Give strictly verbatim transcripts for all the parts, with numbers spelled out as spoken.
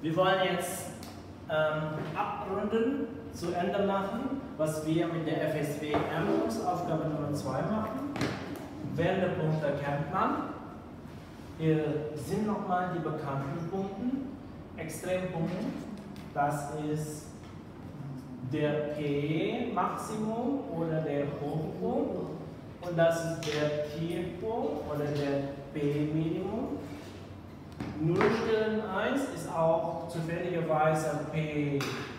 Wir wollen jetzt ähm, abrunden, zu Ende machen, was wir mit der F S W Ernährungsaufgabe Nummer zwei machen. Wendepunkte kennt man. Hier sind nochmal die bekannten Punkte. Extrempunkt, das ist der P-Maximum oder der Hochpunkt und das ist der Tiefpunkt oder der P-Minimum. Nullstellen eins ist auch zufälligerweise P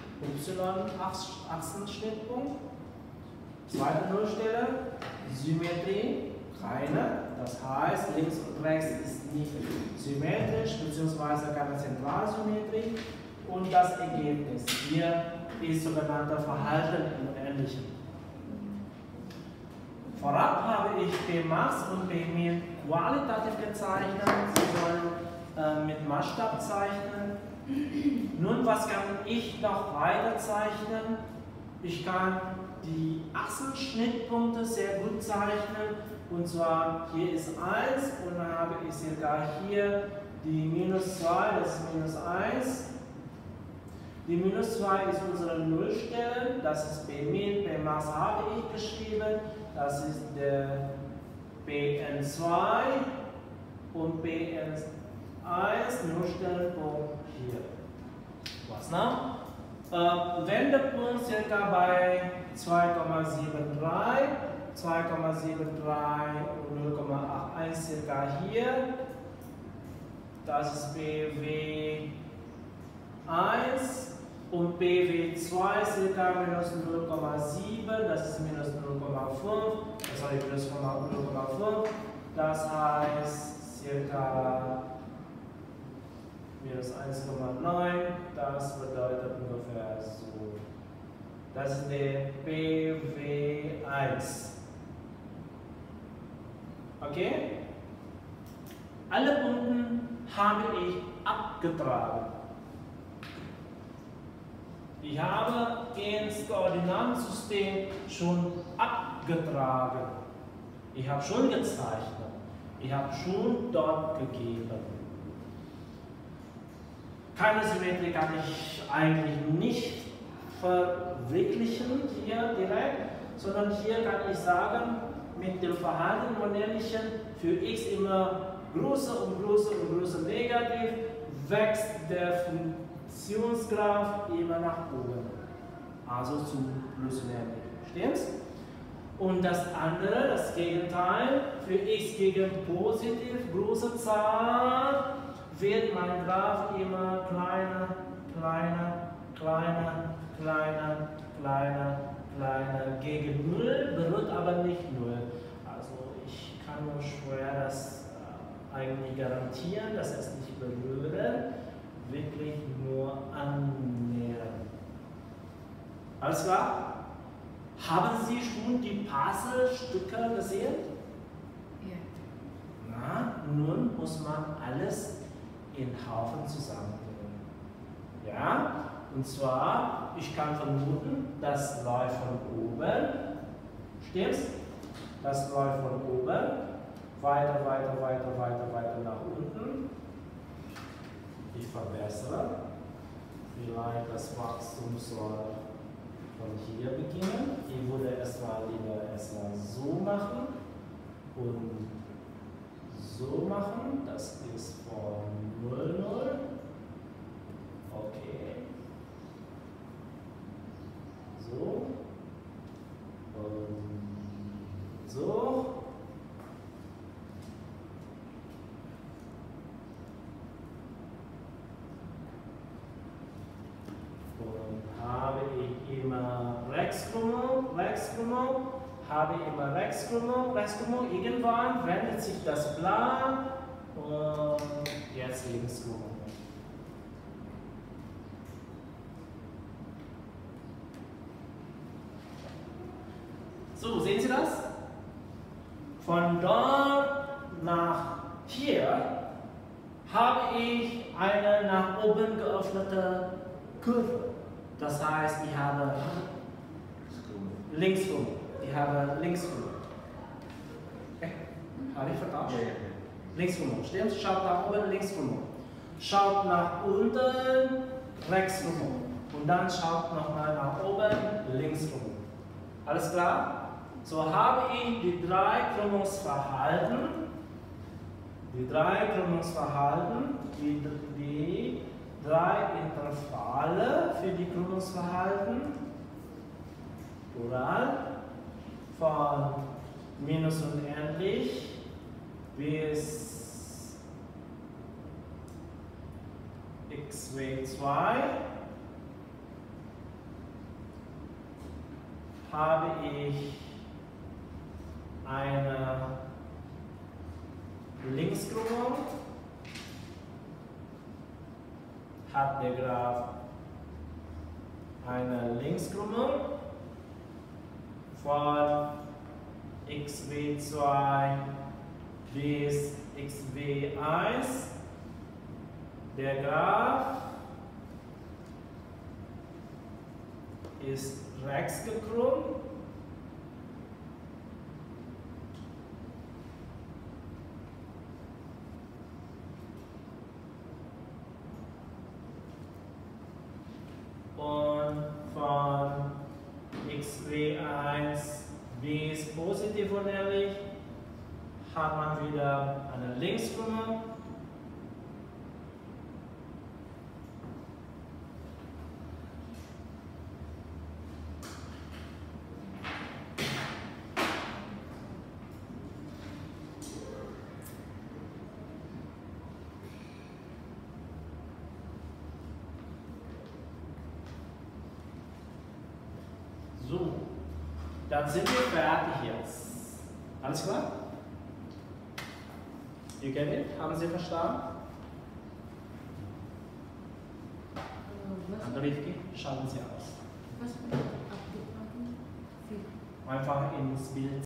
Y-Achsenschnittpunkt. Zweite Nullstelle, Symmetrie, keine. Das heißt, links und rechts ist nicht symmetrisch, beziehungsweise keine Zentralsymmetrie. Und das Ergebnis hier ist sogenannte Verhalten und Ähnlichem. Vorab habe ich P-Max und P-Min qualitativ gezeichnet. Sie sollen äh, mit Maßstab zeichnen. Nun, was kann ich noch weiter zeichnen? Ich kann die Achsenschnittpunkte sehr gut zeichnen. Und zwar hier ist eins und dann habe ich circa hier die minus zwei, das ist minus eins. Die minus zwei ist unsere Nullstelle, das ist P-Min, P-Max habe ich geschrieben, das ist der P N zwei und P N eins, Nullstellenpunkt hier. Was noch? Äh, Wendepunkt circa bei zwei Komma sieben drei, zwei Komma sieben drei und null Komma eins circa hier. Das ist B W eins und B W zwei circa minus null Komma sieben, das ist minus null Komma fünf, sorry, minus null Komma fünf, das heißt circa minus eins Komma neun, das bedeutet ungefähr so. Das ist der B W eins. Okay? Alle Punkte habe ich abgetragen. Ich habe ins Koordinatensystem schon abgetragen. Ich habe schon gezeichnet. Ich habe schon dort gegeben. Keine Symmetrie kann ich eigentlich nicht verwirklichen hier direkt, sondern hier kann ich sagen, mit dem Verhalten und Ähnlichem für x immer größer und größer und größer negativ wächst der Funktionsgraph immer nach oben. Also zu plus negativ. Stimmt's? Und das andere, das Gegenteil, für x gegen positiv, große Zahl, wird mein Graph immer kleiner, kleiner, kleiner, kleiner, kleiner, kleiner, gegen null, berührt aber nicht null. Also ich kann nur schwer das äh, eigentlich garantieren, dass es nicht berührt, wirklich nur annähern. Alles klar? Haben Sie schon die Puzzlestücke gesehen? Ja. Na, nun muss man alles in Haufen zusammenbringen. Ja? Und zwar, ich kann vermuten, das läuft von oben. Stimmt's? Das läuft von oben. Weiter, weiter, weiter, weiter, weiter nach unten. Ich verbessere. Vielleicht das Wachstum soll von hier beginnen. Ich würde erstmal lieber erstmal so machen und so machen. Das ist von null, null. Okay. So. Und so. Und habe ich immer Rechtskrümmung, Rechtskrümmung, habe ich immer Rechtskrümmung, Rechtskrümmung. Irgendwann wendet sich das Blatt und jetzt Linkskrümmung. So, sehen Sie das? Von dort nach hier habe ich eine nach oben geöffnete Kurve. Das heißt, ich habe Linkskrümmung. Ich habe Linkskrümmung. Okay. Habe ich vertauscht? Linkskrümmung. Stimmt? Schaut nach oben, Linkskrümmung. schaut nach unten, rechts rum. Und dann schaut nochmal nach oben, links rum. Alles klar? So habe ich die drei Krümmungsverhalten, die drei Krümmungsverhalten, die, die drei Intervalle für die Krümmungsverhalten, plural, von minus unendlich bis x w zwei habe ich eine Linkskrümmung, hat der Graph eine Linkskrümmung von x w zwei bis x w eins. Der Graph ist rechts gekrümmt. Und von x w eins bis positiv unendlich hat man wieder eine Linkskrümmung. So, dann sind wir fertig jetzt. Alles klar? You get it? Haben Sie verstanden? Was? Andrivki, schalten Sie aus. Was? Einfach ins Bild